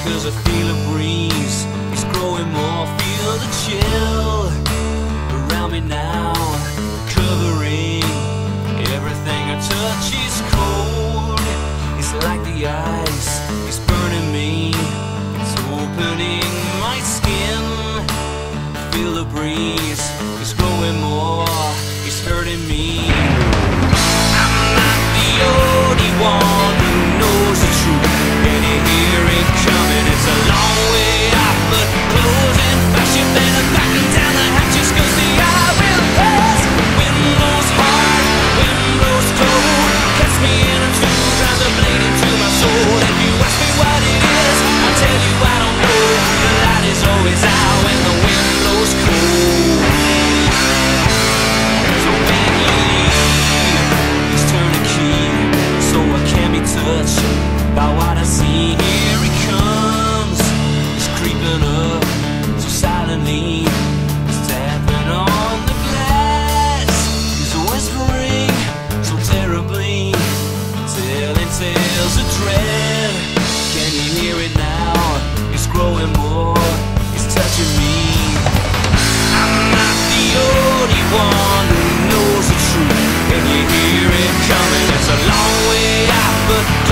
'cause I feel a breeze. It's growing more, feel the chill around me now, covering everything I touch is cold. It's like the ice, it's burning me, it's opening my skin. Feel the breeze, it's growing more, it's hurting me. I'm not the only one who knows the truth. Can you hear it coming? It's a long way out, but closing fast. You better batten down the hatches, 'cause the eye will pass. Wind blows hard, wind blows cold, cuts me in two, drives a blade into my soul. If you ask me what it is, I'll tell you I don't know. The light is always out when the wind blows cold. So when you leave, please turn the key, so I can't be touched by what I see. Here he comes, he's creeping up so silently, he's tapping on the glass, he's whispering so terribly, telling tales of dread. Can you hear it now? It's growing more, it's touching me. I'm not the only one who knows the truth. Can you hear it coming? It's a long way out, but